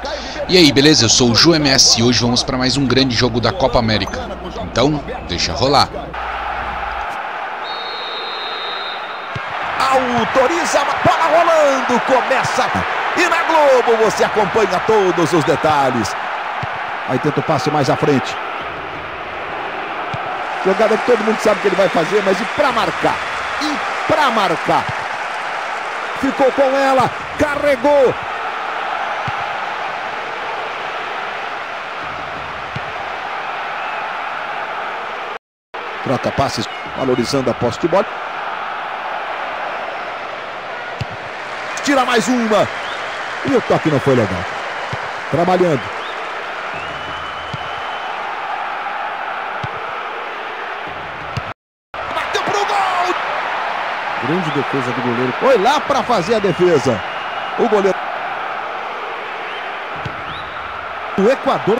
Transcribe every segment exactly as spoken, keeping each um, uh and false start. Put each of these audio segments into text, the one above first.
E aí, beleza? Eu sou o Ju M S e hoje vamos para mais um grande jogo da Copa América. Então, deixa rolar. Autoriza a bola rolando, começa e na Globo você acompanha todos os detalhes. Aí tenta o passe mais à frente. Jogada que todo mundo sabe que ele vai fazer, mas e pra marcar? E pra marcar? Ficou com ela, carregou. Troca passes, valorizando a posse de bola. Tira mais uma. E o toque não foi legal. Trabalhando. Bateu pro gol. Grande defesa do goleiro. Foi lá para fazer a defesa. O goleiro. O Equador.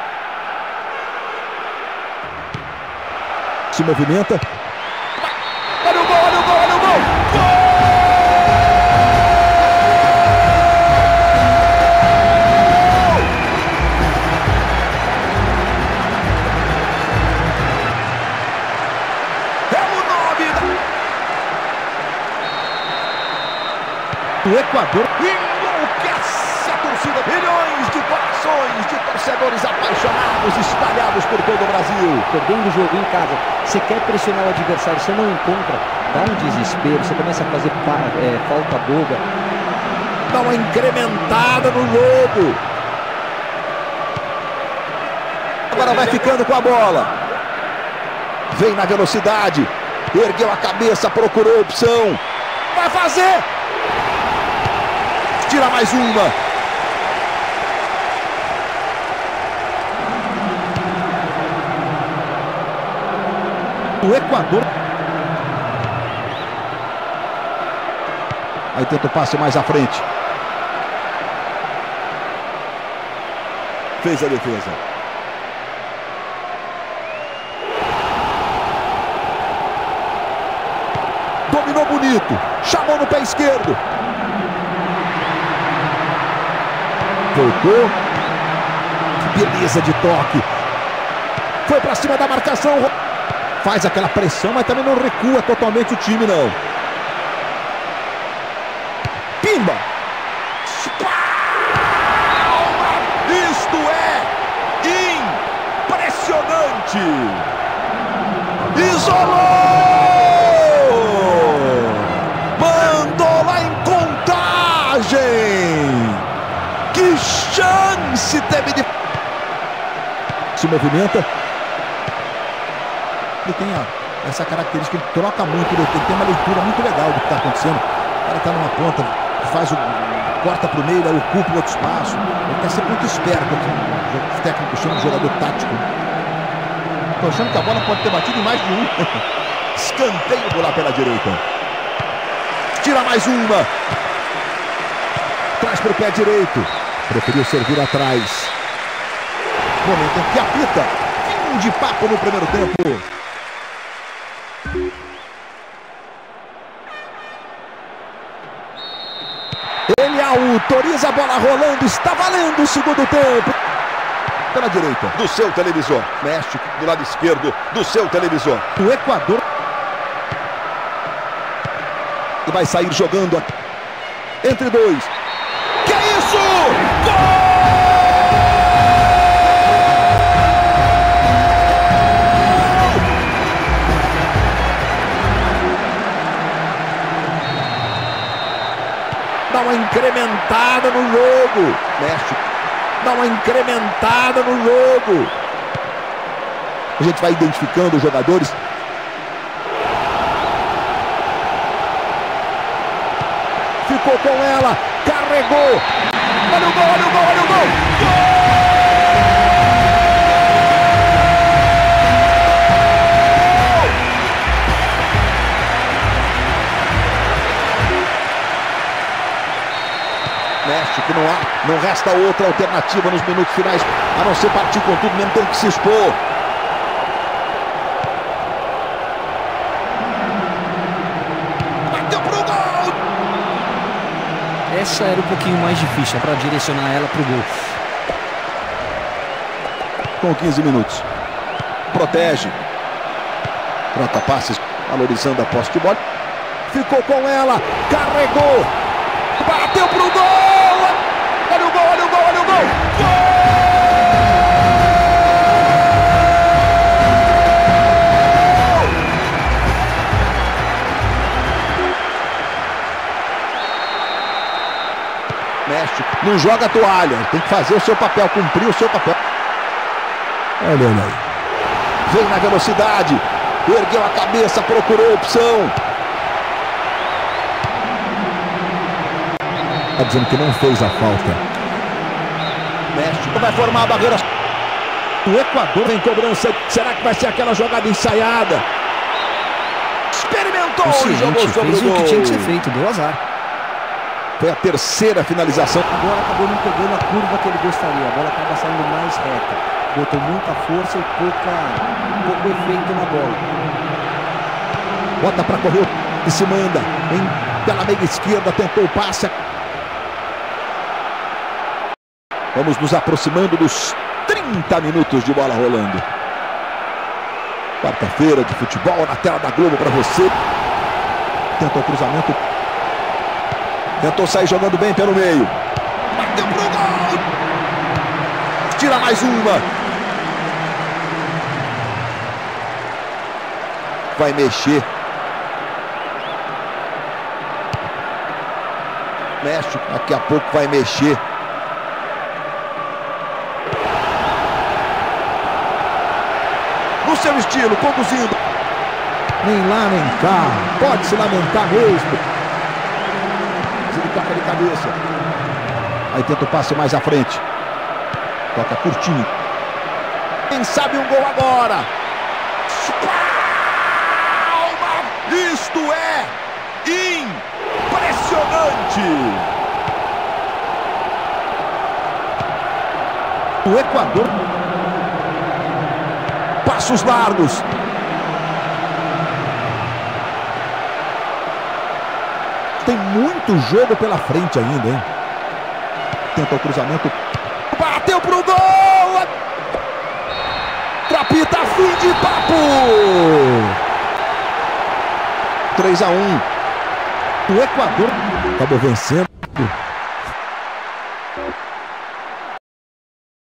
Se movimenta. Olha o gol, olha o gol, olha o gol. Gol! O Equador enlouquece a torcida, milhões de corações de torcedores apaixonados espalhados por todo o Brasil. Perdendo o jogo em casa, você quer pressionar o adversário, você não encontra, dá um desespero, você começa a fazer é, falta boba. Dá uma incrementada no jogo. Agora vai ficando com a bola. Vem na velocidade, ergueu a cabeça, procurou opção. Vai fazer! Tira mais uma. O Equador. Aí tenta o passe mais à frente. Fez a defesa. Dominou bonito. Chamou no pé esquerdo. Voltou. Que beleza de toque. Foi para cima da marcação. Faz aquela pressão, mas também não recua totalmente o time, não. Pimba. Isto é impressionante. Isolou. Mandou lá em contagem. Que chance teve de... Se movimenta. Ele tem a, essa característica, ele troca muito, ele tem uma leitura muito legal do que está acontecendo. O cara está numa ponta, faz o... corta para o meio, ele ocupa o outro espaço. Ele está sempre muito esperto. O técnico chama de jogador tático. Estou achando que a bola pode ter batido em mais de um. Escanteio lá pela direita. Tira mais uma. Traz para o pé direito. Preferiu servir atrás. Momento em que apita. Fim de papo no primeiro tempo. Ele autoriza a bola rolando. Está valendo o segundo tempo. Pela direita do seu televisor. Mexe do lado esquerdo do seu televisor. O Equador. E vai sair jogando entre dois. Que é isso? Gol! Dá uma incrementada no jogo. Mexe. Dá uma incrementada no jogo. A gente vai identificando os jogadores. Ficou com ela. Carregou. Olha o gol, olha o gol, olha o gol. Gol! México, não há, não resta outra alternativa nos minutos finais, a não ser partir com tudo, mesmo tendo que se expor. essa era um pouquinho mais difícil para direcionar ela para o gol. Com quinze minutos. Protege. Troca passes, valorizando a posse de bola. Ficou com ela, carregou. Bateu pro gol. Olha o gol, olha o gol, olha o gol. Gol! Mexe, não joga a toalha, tem que fazer o seu papel, cumprir o seu papel. Olha ele aí. Vem na velocidade, ergueu a cabeça, procurou opção. Está dizendo que não fez a falta. México vai formar a barreira. O Equador vem cobrança. Será que vai ser aquela jogada ensaiada? Experimentou e jogou sobre o gol. Fez o que tinha que ser feito, deu azar. Foi a terceira finalização. Agora acabou não pegando a curva que ele gostaria. A bola acaba saindo mais reta. Botou muita força e pouca, pouco efeito na bola. Bota para correr e se manda. Em, pela meia esquerda, tentou o passe. Vamos nos aproximando dos trinta minutos de bola rolando. Quarta-feira de futebol na tela da Globo para você. Tentou o cruzamento. Tentou sair jogando bem pelo meio. Bateu pro gol. Tira mais uma. Vai mexer. Mexe. Daqui a pouco vai mexer. No seu estilo, conduzindo. Nem lá, nem cá. Pode se lamentar mesmo. Ele toca de cabeça. Aí tenta o passe mais à frente. Toca curtinho. Quem sabe um gol agora? Palma! Isto é impressionante! O Equador. Passos largos. Tem muito jogo pela frente ainda, hein? Tenta o cruzamento. Bateu pro gol! Trapita, fim de papo! três a um. O Equador acabou vencendo.